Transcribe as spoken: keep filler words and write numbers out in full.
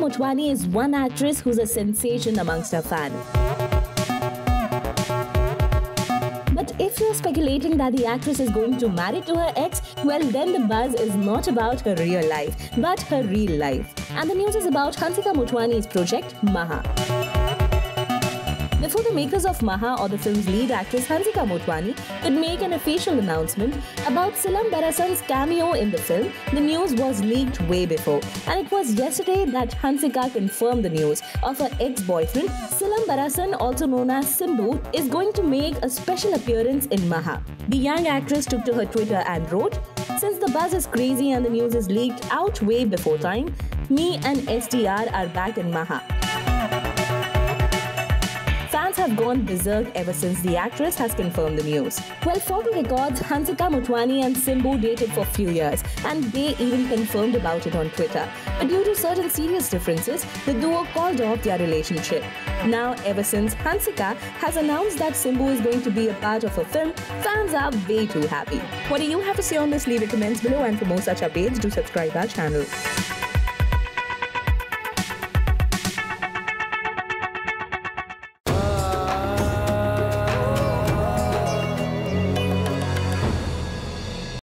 Motvani is one actress who's a sensation amongst her fans. But if you're speculating that the actress is going to marry to her ex, well then the buzz is not about her real life, but her real life. And the news is about Hansika Motvani's project, Maha. Before the makers of Maha or the film's lead actress Hansika Motvani could make an official announcement about celebs' cameo in the film, the news was leaked way before. And it was yesterday that Hansika confirmed the news of her ex-boyfriend, celeb, also known as Simbu, is going to make a special appearance in Maha. The young actress took to her Twitter and wrote, "Since the buzz is crazy and the news is leaked out way before time, me and S T R are back in Maha." Fans have gone berserk ever since the actress has confirmed the news. Well, for the records, Hansika Motvani and Simbu dated for a few years, and they even confirmed about it on Twitter. But due to certain serious differences, the duo called off their relationship. Now, ever since Hansika has announced that Simbu is going to be a part of her film, fans are way too happy. What do you have to say on this? Leave your comments below, and for more such updates, do subscribe our channel.